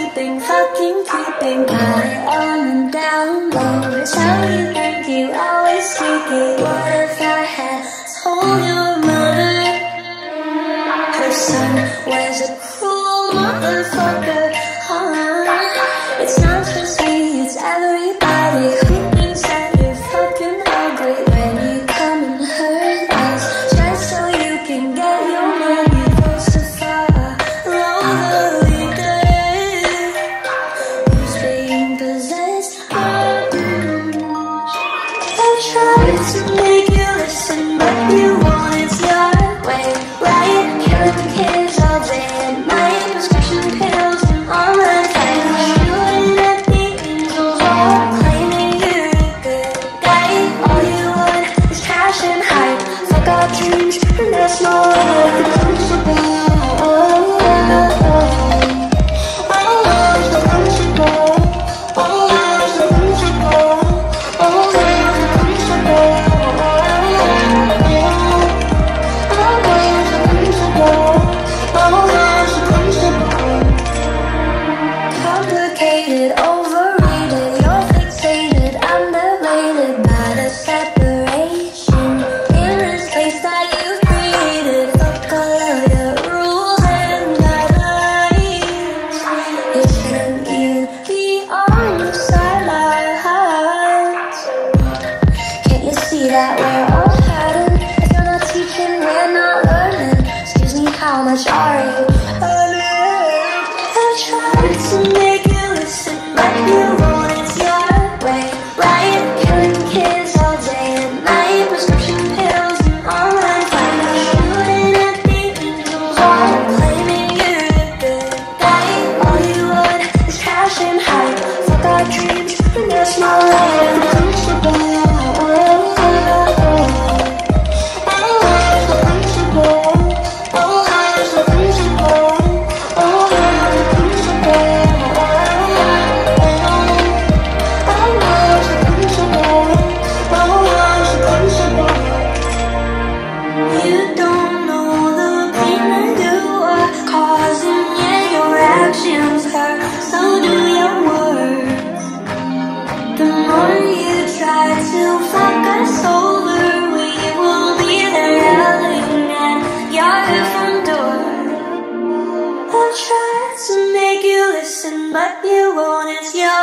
sleeping, fucking creeping. Got it on and down low. Tell you thank you, always take it. What if I had told your mother her son was a cruel motherfucker? It's not just me, it's everybody who thinks that you're fucking ugly when you come and hurt us, just so you can get your money. Goes to follow the leader who's being possessed. I tried to make you listen, but you want it your way, right? Killing kids all day and night, prescription pills and online fights, shooting at the angels, all claiming you're a good guy. All you want is cash and hype. Fuck our dreams, and there's no other principle. Complicated, overrated, you're fixated, underrated by the separation in this place that you've created. Fuck all of your rules and guidelines. It shouldn't even be on the sidelines. Can't you see that we're all hurting? If you're not teaching, we're not learning. Excuse me, how much are you earning? I tried to make you listen, but you want it your way, right? Killing kids all day and night, prescription pills and online fights, shooting at the angels, all claiming you're a good guy. All you want is cash and hype. Fuck our dreams, and there's no other principle. You don't know the pain that you are causing, yeah, your actions hurt, so do your words. The more you try to fuck us over, we will be there yelling at your front door. I've tried to make you listen, but you won't, it's your